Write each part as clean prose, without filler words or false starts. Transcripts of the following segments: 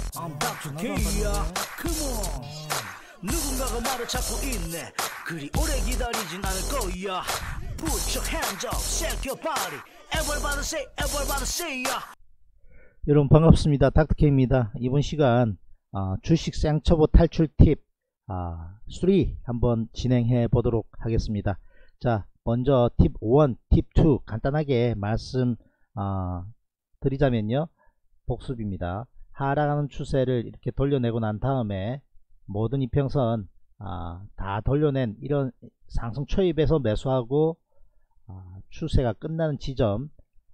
I'm Dr. K야. Come on. 누군가가 나를 찾고 있네. 그리 오래 기다리진 않을 거야. Put your hands up, shake your body. Everybody say ya. 여러분 반갑습니다. 닥터케입니다. 이번 시간 주식 생초보 탈출 팁 3 한번 진행해 보도록 하겠습니다. 자, 먼저 팁 1, 팁 2 간단하게 말씀 드리자면요, 복습입니다. 하락하는 추세를 이렇게 돌려내고 난 다음에 모든 이평선 다 돌려낸 이런 상승 초입에서 매수하고 추세가 끝나는 지점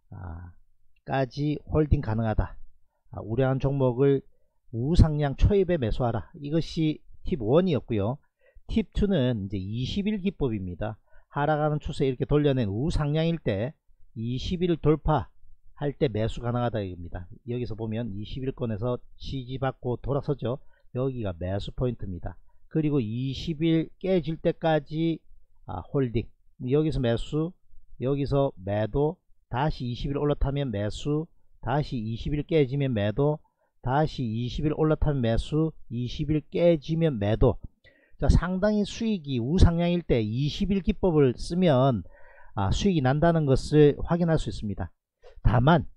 까지 홀딩 가능하다. 우량한 종목을 우상향 초입에 매수하라. 이것이 팁 1이었고요. 팁 2는 이제 20일 기법입니다. 하락하는 추세 이렇게 돌려낸 우상향일 때 20일 돌파할 때 매수 가능하다 입니다. 여기서 보면 21권에서 지지받고 돌아서죠. 여기가 매수 포인트입니다. 그리고 20일 깨질 때까지 홀딩, 여기서 매수, 여기서 매도, 다시 20일 올라타면 매수, 다시 20일 깨지면 매도, 다시 20일 올라타면 매수, 20일 깨지면 매도. 자, 상당히 수익이 우상향일 때 20일 기법을 쓰면 수익이 난다는 것을 확인할 수 있습니다. 다만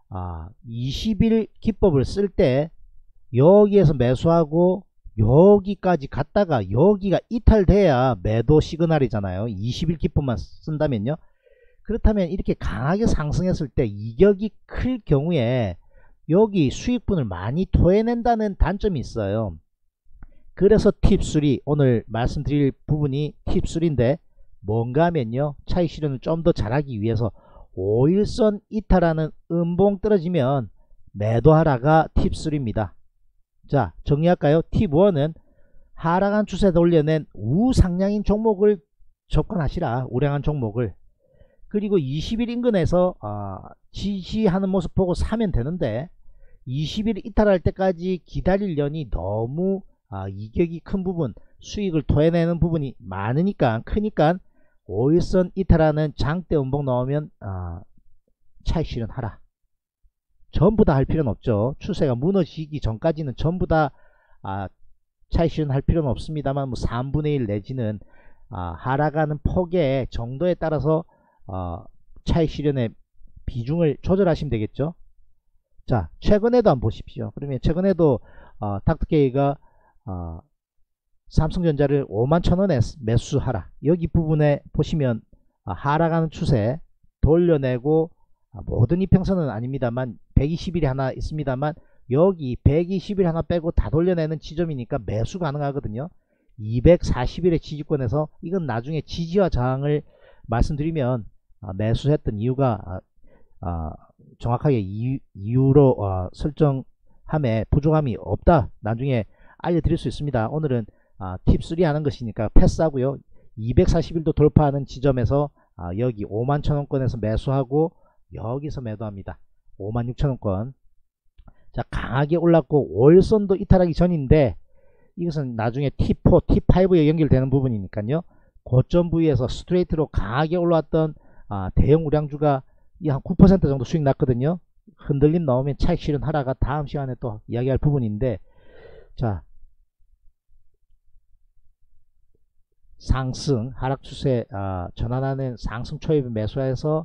20일 기법을 쓸 때 여기에서 매수하고 여기까지 갔다가 여기가 이탈돼야 매도 시그널이잖아요. 20일 기법만 쓴다면요. 그렇다면 이렇게 강하게 상승했을 때 이격이 클 경우에 여기 수익분을 많이 토해낸다는 단점이 있어요. 그래서 팁 3, 오늘 말씀드릴 부분이 팁 3인데 뭔가 하면요, 차익 실현을 좀 더 잘하기 위해서 5일선 이탈하는 음봉 떨어지면 매도하라가 팁 3입니다. 자, 정리할까요? 팁 1은 하락한 추세 돌려낸 우상향인 종목을 접근하시라. 우량한 종목을. 그리고 20일 인근에서 지지하는 모습 보고 사면 되는데 20일 이탈할 때까지 기다리려니 너무 이격이 큰 부분, 수익을 토해내는 부분이 많으니까, 크니까 5일선 이탈하는 장대 음봉 나오면 차익 실현하라. 전부 다 할 필요는 없죠. 추세가 무너지기 전까지는 전부 다 차익 실현할 필요는 없습니다만 3분의 1 내지는 하락하는 폭의 정도에 따라서 차익 실현의 비중을 조절하시면 되겠죠. 자, 최근에도 한번 보십시오. 그러면 최근에도 닥터케이가 삼성전자를 51,000원에 매수하라. 여기 부분에 보시면 하락하는 추세 돌려내고 모든 이평선은 아닙니다만 120일이 하나 있습니다만 여기 120일 하나 빼고 다 돌려내는 지점이니까 매수 가능하거든요. 240일의 지지권에서 이건 나중에 지지와 저항을 말씀드리면 매수했던 이유가 정확하게 이유로 설정함에 부족함이 없다 나중에 알려드릴 수 있습니다. 오늘은 팁 3 하는 것이니까 패스하고요. 240일도 돌파하는 지점에서 여기 51,000원권에서 매수하고 여기서 매도합니다. 56,000원권. 자, 강하게 올랐고 5일선도 이탈하기 전인데 이것은 나중에 T4, T5에 연결되는 부분이니까요. 고점 부위에서 스트레이트로 강하게 올라왔던 대형 우량주가 한 9% 정도 수익 났거든요. 흔들림 나오면 차익 실현 하라가 다음 시간에 또 이야기할 부분인데, 자, 상승 하락 추세 전환하는 상승 초입에 매수해서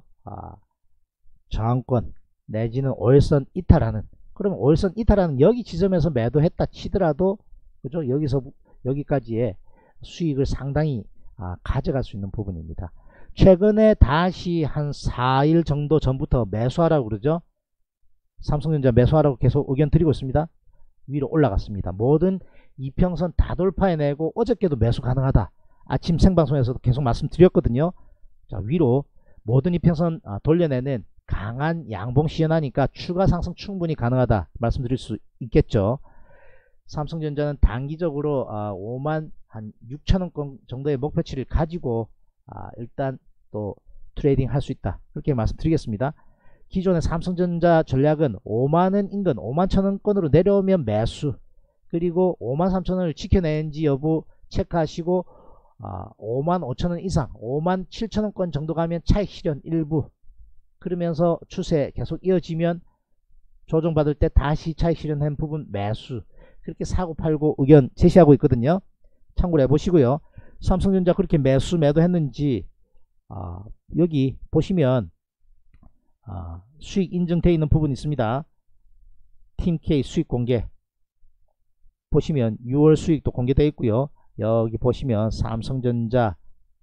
저항권 내지는 5일선 이탈하는, 그러면 5일선 이탈하는 여기 지점에서 매도했다 치더라도 그죠, 여기서 여기까지의 수익을 상당히 가져갈 수 있는 부분입니다. 최근에 다시 한 4일 정도 전부터 매수하라고 그러죠. 삼성전자 매수하라고 계속 의견 드리고 있습니다. 위로 올라갔습니다. 모든 이평선 다 돌파해내고 어저께도 매수 가능하다. 아침 생방송에서도 계속 말씀드렸거든요. 자, 위로 모든 이평선 돌려내는 강한 양봉 시연하니까 추가 상승 충분히 가능하다 말씀드릴 수 있겠죠. 삼성전자는 단기적으로 56,000원권 정도의 목표치를 가지고 일단 또 트레이딩 할 수 있다, 그렇게 말씀드리겠습니다. 기존의 삼성전자 전략은 5만원 인근 51,000원권으로 내려오면 매수, 그리고 53,000원을 지켜내는지 여부 체크하시고 55,000원 이상 57,000원권 정도 가면 차익 실현 일부, 그러면서 추세 계속 이어지면 조정받을 때 다시 차익 실현한 부분 매수. 그렇게 사고 팔고 의견 제시하고 있거든요. 참고로 해보시고요. 삼성전자 그렇게 매수 매도했는지 여기 보시면 수익 인증되어 있는 부분이 있습니다. 팀K 수익 공개 보시면 6월 수익도 공개되어 있고요. 여기 보시면 삼성전자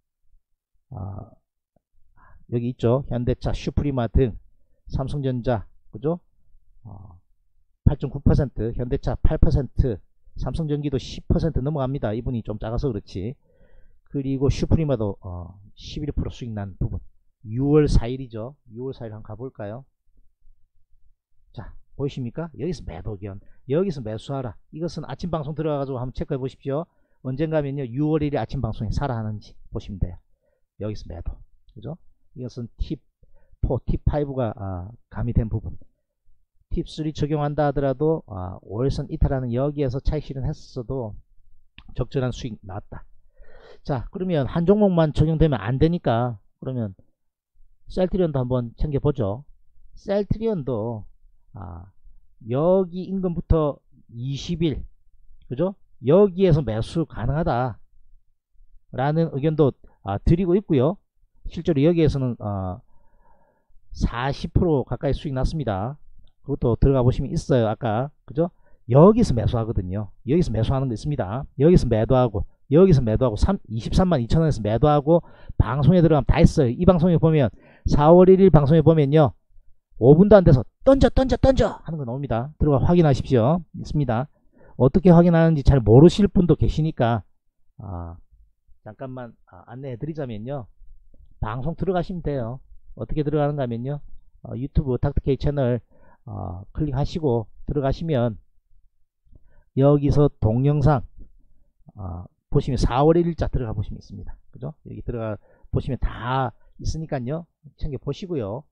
여기 있죠. 현대차, 슈프리마 등 삼성전자 그죠? 8.9%, 현대차 8%, 삼성전기도 10% 넘어갑니다. 이분이 좀 작아서 그렇지. 그리고 슈프리마도 11% 수익 난 부분. 6월 4일이죠. 6월 4일 한번 가볼까요? 자, 보이십니까? 여기서 매도 의견, 여기서 매수하라. 이것은 아침 방송 들어가가지고 한번 체크해 보십시오. 언젠가면요 6월 1일 아침 방송에 사라 하는지 보시면 돼요. 여기서 매도, 그죠? 이것은 팁4, 팁5가 가미된 부분. 팁3 적용한다 하더라도 5일선 이탈하는 여기에서 차익 실현했어도 적절한 수익 나왔다. 자, 그러면 한 종목만 적용되면 안 되니까 그러면 셀트리온도 한번 챙겨보죠. 셀트리온도 여기 임금부터 20일 그죠? 여기에서 매수 가능하다 라는 의견도 드리고 있고요. 실제로 여기에서는 40% 가까이 수익 났습니다. 그것도 들어가 보시면 있어요. 아까 그죠? 여기서 매수하거든요. 여기서 매수하는 거 있습니다. 여기서 매도하고 여기서 매도하고 23만 2천원에서 매도하고 방송에 들어가면 다 있어요. 이 방송에 보면 4월 1일 방송에 보면요 5분도 안 돼서 던져 하는 거 나옵니다. 들어가 확인하십시오. 있습니다. 어떻게 확인하는지 잘 모르실 분도 계시니까 잠깐만 안내해 드리자면요, 방송 들어가시면 돼요. 어떻게 들어가는가 하면요, 유튜브 닥터케이 채널 클릭하시고 들어가시면 여기서 동영상 보시면 4월 1일자 들어가 보시면 있습니다. 그죠? 여기 들어가 보시면 다 있으니까요 챙겨 보시고요.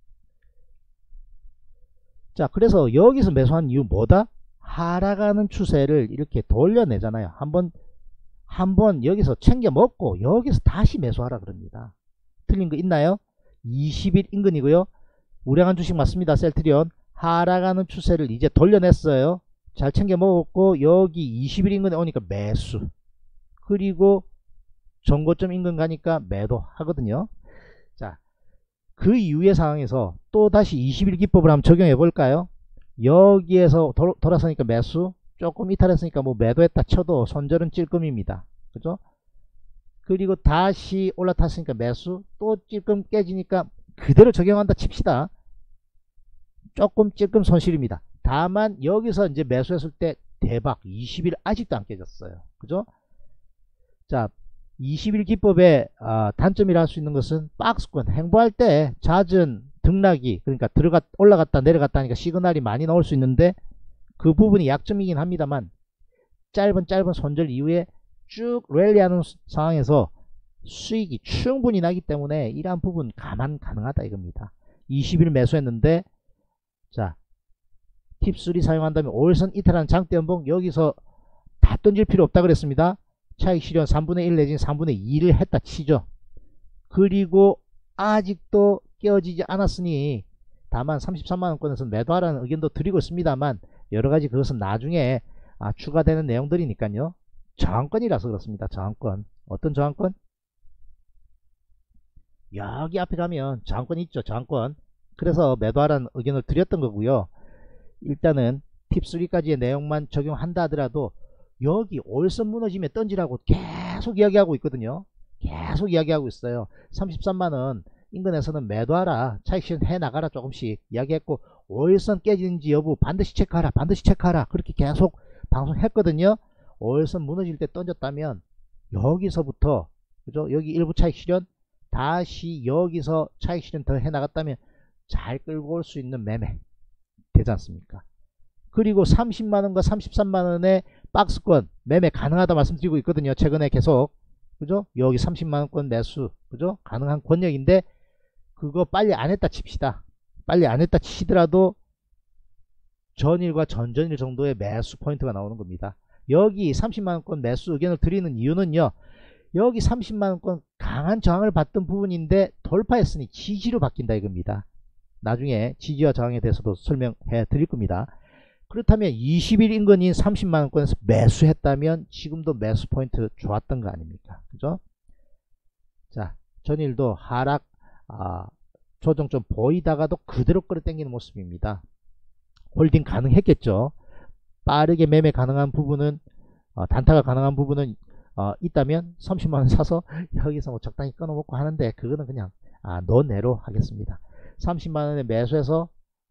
자, 그래서 여기서 매수한 이유 뭐다? 하락하는 추세를 이렇게 돌려내잖아요. 한번 여기서 챙겨 먹고 여기서 다시 매수하라 그럽니다. 틀린 거 있나요? 20일 인근이고요. 우량한 주식 맞습니다. 셀트리온 하락하는 추세를 이제 돌려냈어요. 잘 챙겨 먹었고 여기 20일 인근에 오니까 매수, 그리고 전고점 인근 가니까 매도 하거든요. 자, 그 이후의 상황에서 또 다시 20일 기법을 한번 적용해 볼까요? 여기에서 돌아서니까 매수, 조금 이탈했으니까 뭐 매도했다 쳐도 손절은 찔끔입니다. 그죠? 그리고 다시 올라탔으니까 매수, 또 찔끔 깨지니까 그대로 적용한다 칩시다. 조금 찔끔 손실입니다. 다만 여기서 이제 매수했을 때 대박 20일 아직도 안 깨졌어요. 그죠? 자, 20일 기법의 단점이라 할 수 있는 것은 박스권 행보할 때 잦은 등락이, 그러니까 올라갔다 내려갔다 하니까 시그널이 많이 나올 수 있는데 그 부분이 약점이긴 합니다만 짧은 손절 이후에 쭉 랠리하는 상황에서 수익이 충분히 나기 때문에 이러한 부분 감안 가능하다 이겁니다. 20일 매수했는데 자, 팁3 사용한다면 5일선 이탈하는 장대 연봉 여기서 다 던질 필요 없다 그랬습니다. 차익 실현 3분의 1 내지는 3분의 2를 했다 치죠. 그리고 아직도 깨어지지 않았으니 다만 33만원권에서 매도하라는 의견도 드리고 있습니다만 여러가지 그것은 나중에 추가되는 내용들이니까요. 저항권이라서 그렇습니다. 저항권. 어떤 저항권? 여기 앞에 가면 저항권이 있죠. 저항권. 그래서 매도하라는 의견을 드렸던 거고요. 일단은 팁3까지의 내용만 적용한다 하더라도 여기 5일선 무너지면 던지라고 계속 이야기하고 있거든요. 계속 이야기하고 있어요. 33만원 인근에서는 매도하라, 차익 실현 해나가라 조금씩 이야기했고 5일선 깨지는지 여부 반드시 체크하라, 반드시 체크하라, 그렇게 계속 방송했거든요. 5일선 무너질 때 던졌다면 여기서부터 그죠? 여기 일부 차익 실현, 다시 여기서 차익 실현 더 해나갔다면 잘 끌고 올 수 있는 매매 되지 않습니까? 그리고 30만원과 33만원의 박스권 매매 가능하다 말씀드리고 있거든요. 최근에 계속. 그죠? 여기 30만원권 매수, 그죠? 가능한 권역인데 그거 빨리 안 했다 칩시다. 빨리 안 했다 치더라도 전일과 전전일 정도의 매수 포인트가 나오는 겁니다. 여기 30만원권 매수 의견을 드리는 이유는요, 여기 30만원권 강한 저항을 받던 부분인데 돌파했으니 지지로 바뀐다 이겁니다. 나중에 지지와 저항에 대해서도 설명해 드릴 겁니다. 그렇다면 20일 인근인 30만원권에서 매수했다면 지금도 매수 포인트 좋았던 거 아닙니까? 그죠? 자, 전일도 하락 조정 좀 보이다가도 그대로 끌어당기는 모습입니다. 홀딩 가능했겠죠. 빠르게 매매 가능한 부분은 단타가 가능한 부분은 있다면 30만원 사서 여기서 뭐 적당히 끊어먹고 하는데, 그거는 그냥 논외로 하겠습니다. 30만원에 매수해서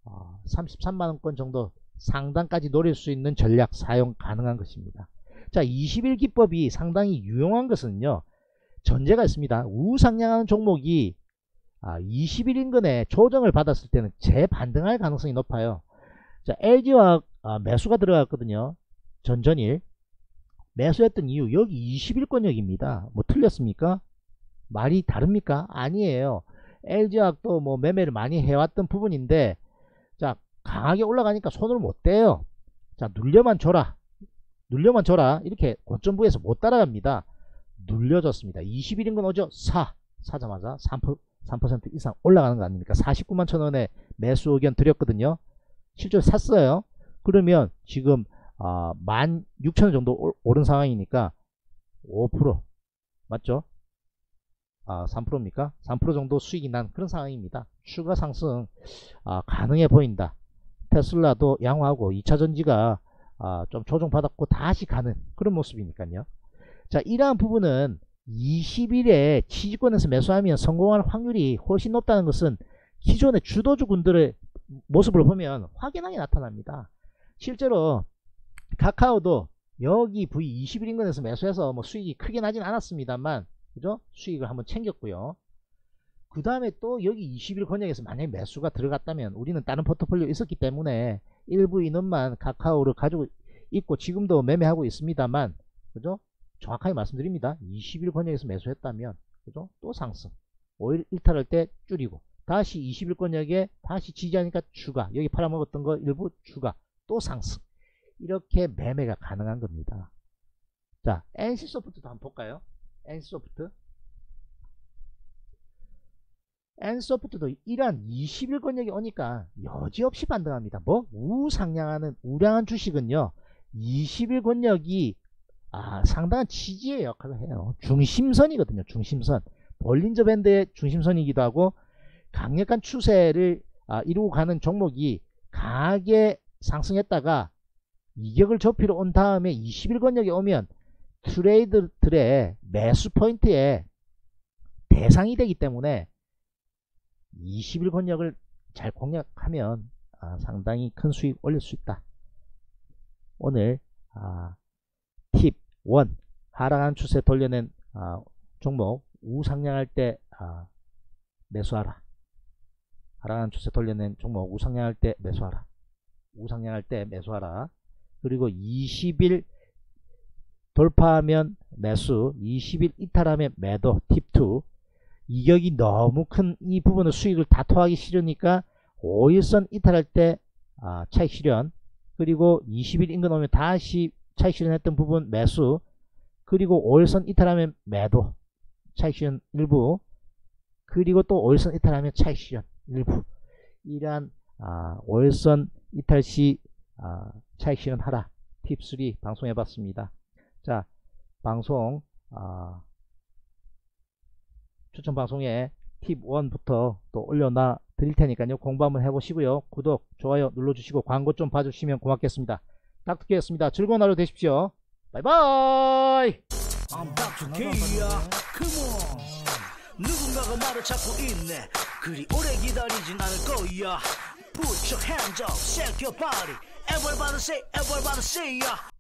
33만원권 정도 상단까지 노릴 수 있는 전략 사용 가능한 것입니다. 자, 20일 기법이 상당히 유용한 것은요, 전제가 있습니다. 우상향하는 종목이 20일 인근에 조정을 받았을 때는 재반등할 가능성이 높아요. 자, LG화학 매수가 들어갔거든요. 전전일 매수했던 이유, 여기 20일권역입니다. 뭐 틀렸습니까? 말이 다릅니까? 아니에요. LG화학도 뭐 매매를 많이 해왔던 부분인데, 자, 강하게 올라가니까 손을 못 대요. 자, 눌려만 줘라 이렇게 고점부에서 못 따라갑니다. 눌려졌습니다. 21인근 오죠? 사자마자 3% 이상 올라가는 거 아닙니까? 49만 천원에 매수 의견 드렸거든요. 실제로 샀어요. 그러면 지금 16,000원 정도 오른 상황이니까 5% 맞죠? 3%입니까? 3% 정도 수익이 난 그런 상황입니다. 추가 상승 가능해 보인다. 테슬라도 양호하고 2차전지가 좀 조정받았고 다시 가는 그런 모습이니까요. 자, 이러한 부분은 20일에 지지권에서 매수하면 성공할 확률이 훨씬 높다는 것은 기존의 주도주군들의 모습을 보면 확연하게 나타납니다. 실제로 카카오도 여기 V20일 인근에서 매수해서 뭐 수익이 크게 나진 않았습니다만, 그죠? 수익을 한번 챙겼고요. 그 다음에 또 여기 20일 권역에서 만약에 매수가 들어갔다면, 우리는 다른 포트폴리오 있었기 때문에 일부 인원만 카카오를 가지고 있고 지금도 매매하고 있습니다만, 그죠? 정확하게 말씀드립니다. 20일 권역에서 매수했다면, 그죠? 또 상승. 5일 일탈할 때 줄이고 다시 20일 권역에 다시 지지하니까 추가, 여기 팔아먹었던 거 일부 추가, 또 상승. 이렇게 매매가 가능한 겁니다. 자, NC소프트도 한번 볼까요? NC소프트도 이러한 20일 권역이 오니까 여지없이 반등합니다. 뭐 우상향하는 우량한 주식은요, 20일 권역이 상당한 지지의 역할을 해요. 중심선이거든요. 중심선. 볼린저 밴드의 중심선이기도 하고, 강력한 추세를 이루고 가는 종목이 강하게 상승했다가 이격을 좁히러 온 다음에 20일 권역에 오면 트레이더들의 매수 포인트에 대상이 되기 때문에 20일 권역을 잘 공략하면 상당히 큰 수익 올릴 수 있다. 오늘 팁 1, 하락한 추세 돌려낸 종목 우상향할 때 매수하라. 하락한 추세 돌려낸 종목 우상향할 때 매수하라. 우상향할 때 매수하라. 그리고 20일 돌파하면 매수, 20일 이탈하면 매도. 팁 2, 이격이 너무 큰 이 부분을 수익을 다 토하기 싫으니까 5일선 이탈할 때 차익 실현, 그리고 20일 인근 오면 다시 차익 실현했던 부분 매수, 그리고 5일선 이탈하면 매도, 차익 실현 일부, 그리고 또 5일선 이탈하면 차익 실현 일부. 이러한 5일선 이탈 시 차익 실현하라. 팁 3 방송해 봤습니다. 자, 방송 추천 방송에 팁 1부터 또 올려놔 드릴 테니까요. 공부 한번 해보시고요. 구독, 좋아요 눌러주시고 광고 좀 봐주시면 고맙겠습니다. 닥터케였습니다. 즐거운 하루 되십시오. 바이바이. 누군가가 나를 찾고 있네. 그리 오래 기다리진 않을 거야. Put your hands up, shake your body. Everybody say, everybody say, yeah.